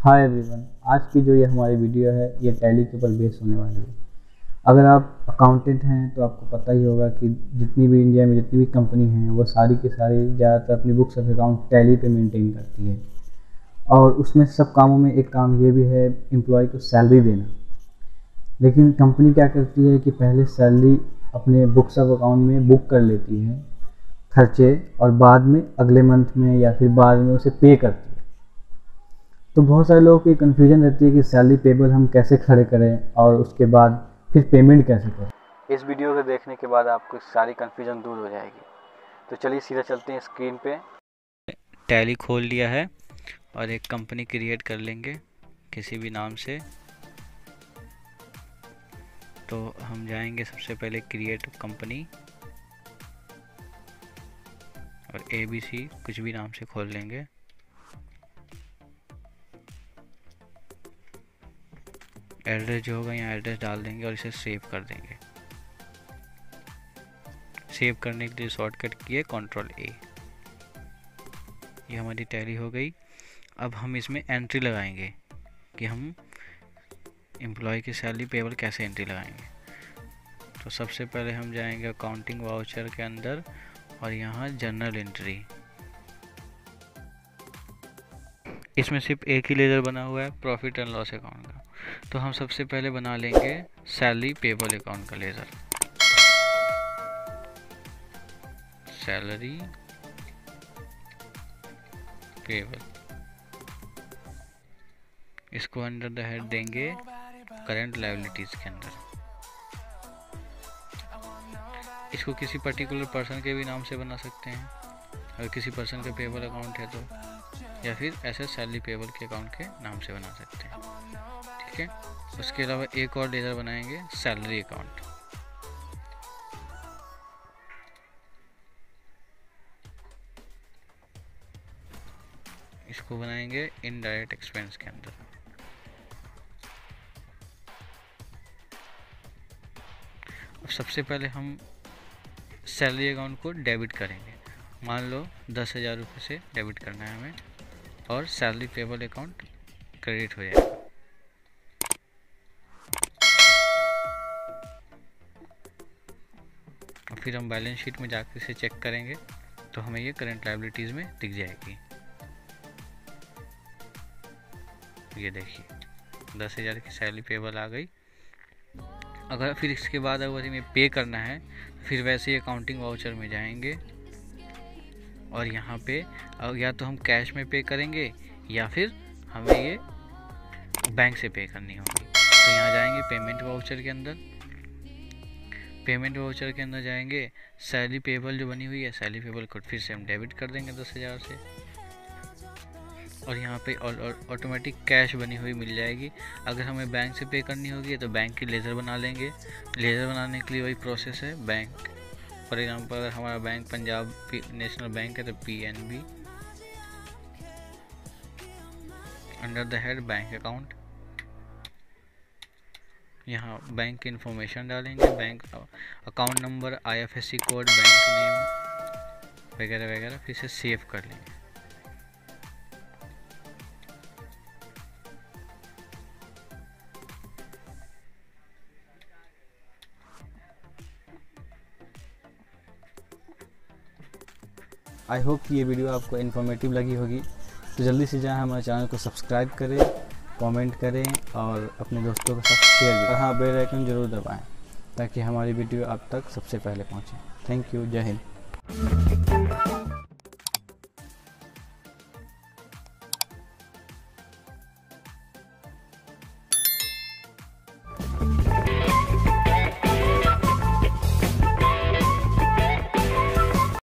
Hi everyone, आज की जो ये हमारी वीडियो है ये टैली के ऊपर बेस होने वाली है। अगर आप अकाउंटेंट हैं तो आपको पता ही होगा कि जितनी भी इंडिया में जितनी भी कंपनी हैं वो सारी की सारी ज़्यादातर अपनी बुक्स ऑफ अकाउंट टैली पे मेंटेन करती है। और उसमें सब कामों में एक काम ये भी है एम्प्लॉय को सैलरी देना। लेकिन कंपनी क्या करती है कि पहले सैलरी अपने बुक्स ऑफ अकाउंट में बुक कर लेती है खर्चे, और बाद में अगले मंथ में या फिर बाद में उसे पे करती है। तो बहुत सारे लोगों की कन्फ्यूजन रहती है कि सैलरी पेबल हम कैसे खड़े करें और उसके बाद फिर पेमेंट कैसे करें। इस वीडियो को देखने के बाद आपको सारी कन्फ्यूजन दूर हो जाएगी। तो चलिए सीधा चलते हैं स्क्रीन पे। टैली खोल लिया है और एक कंपनी क्रिएट कर लेंगे किसी भी नाम से। तो हम जाएंगे सबसे पहले क्रिएट कंपनी और ABC कुछ भी नाम से खोल लेंगे। एड्रेस जो होगा यहाँ एड्रेस डाल देंगे और इसे सेव कर देंगे। सेव करने के लिए शॉर्टकट किए Ctrl+A। ये हमारी टैली हो गई। अब हम इसमें एंट्री लगाएंगे कि हम एम्प्लॉय की सैलरी पेबल कैसे एंट्री लगाएंगे। तो सबसे पहले हम जाएंगे अकाउंटिंग वाउचर के अंदर और यहाँ जर्नल एंट्री। इसमें सिर्फ एक ही लेजर बना हुआ है, प्रॉफिट एंड लॉस अकाउंट का। तो हम सबसे पहले बना लेंगे सैलरी पेबल अकाउंट का लेजर। सैलरी पेबल, इसको अंडर द हेड देंगे करंट लायबिलिटीज के अंदर। इसको किसी पर्टिकुलर पर्सन के भी नाम से बना सकते हैं, अगर किसी पर्सन का पेबल अकाउंट है तो, या फिर ऐसे सैलरी पेबल के अकाउंट के नाम से बना सकते हैं। ठीक है। उसके अलावा एक और लेजर बनाएंगे सैलरी अकाउंट। इसको बनाएंगे इनडायरेक्ट एक्सपेंस के अंदर। अब सबसे पहले हम सैलरी अकाउंट को डेबिट करेंगे। मान लो 10,000 रुपये से डेबिट करना है हमें और सैलरी पेबल अकाउंट क्रेडिट हो जाएगा। और फिर हम बैलेंस शीट में जाकर इसे चेक करेंगे तो हमें ये करंट लायबिलिटीज़ में दिख जाएगी। ये देखिए 10,000 की सैलरी पेबल आ गई। अगर फिर इसके बाद अगर हमें पे करना है फिर वैसे ही अकाउंटिंग वाउचर में जाएंगे और यहाँ पे या तो हम कैश में पे करेंगे या फिर हमें ये बैंक से पे करनी होगी। तो यहाँ जाएंगे पेमेंट वाउचर के अंदर। पेमेंट वाउचर के अंदर जाएंगे, सैलरी पेबल जो बनी हुई है सैलरी पेबल को फिर से हम डेबिट कर देंगे 10,000 से। और यहाँ पे ऑटोमेटिक कैश बनी हुई मिल जाएगी। अगर हमें बैंक से पे करनी होगी तो बैंक की लेज़र बना लेंगे। लेज़र बनाने के लिए वही प्रोसेस है। बैंक फॉर एग्जांपल अगर हमारा बैंक पंजाब नेशनल बैंक है तो PNB, under the head bank account. यहाँ बैंक की इंफॉर्मेशन डालेंगे, bank account number, IFSC code, bank name वगैरह वगैरह, फिर से सेव कर लेंगे। आई होप कि ये वीडियो आपको इन्फॉर्मेटिव लगी होगी। तो जल्दी से जाएं हमारे चैनल को सब्सक्राइब करें, कमेंट करें और अपने दोस्तों के साथ शेयर भी। और हाँ, बेल आइकन जरूर दबाएं ताकि हमारी वीडियो आप तक सबसे पहले पहुंचे। Thank you. जय हिंद।